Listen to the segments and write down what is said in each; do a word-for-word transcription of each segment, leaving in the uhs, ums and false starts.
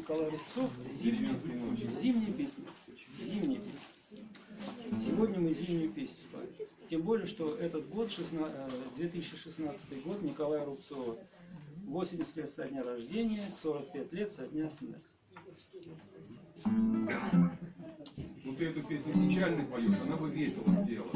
Николай Рубцов, зимняя, зимняя песня. Зимняя песня. Сегодня мы зимнюю песню спали. Тем более, что этот год, две тысячи шестнадцатый год, Николая Рубцова. восемьдесят лет со дня рождения, сорок пять лет со дня смерти. Ну ты эту песню печально поешь, она бы весело сделала.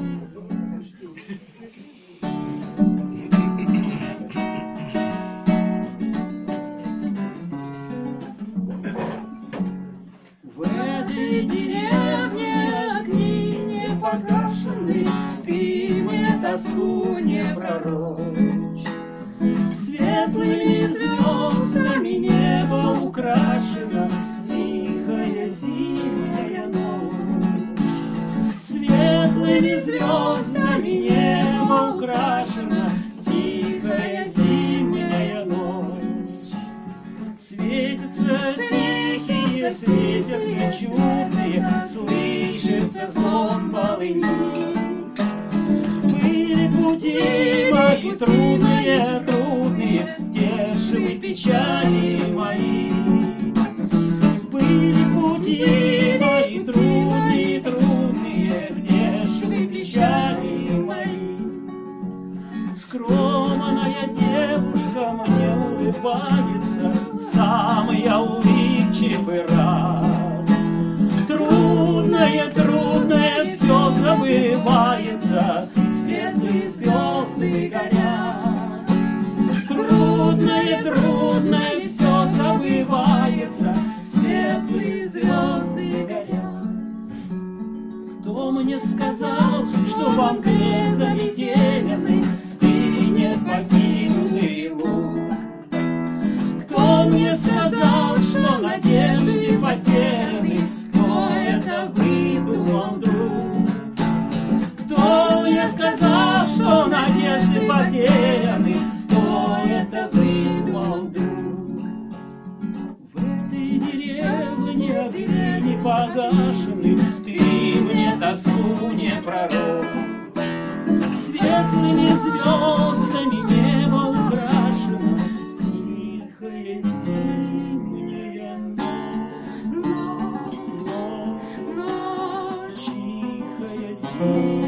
В этой деревне огни не погашены, ты мне тоску не пророчь. Светлыми звездами небо украшено, тихая зимняя ночь. Светлыми звездами небо украшено, тихая зимняя ночь. Светятся тихие, светятся чудные, слышится звон полыни. Были пути мои трудные, трудные, тешили печали мои. Были пути мои трудные, трудные, тешили печали мои. Скромная девушка мне улыбается, сам я улыбчивый рад. Трудное, трудное все забывается, светлые звезды горят. Трудное, трудное все забывается, светлые звезды горят. Кто мне сказал, что в Англии заметеленный стынет покинутый луг? Кто мне сказал, что надежды потеряны? Кто это выдумал, друг? Кто мне сказал, что надежды потеряны? Кто это выдумал, друг? В этой деревне огни не погашены, ты мне тоску не пророк. Светлыми звездами небо украшено, тихая зимняя ночь. Ночь, тихая зимняя.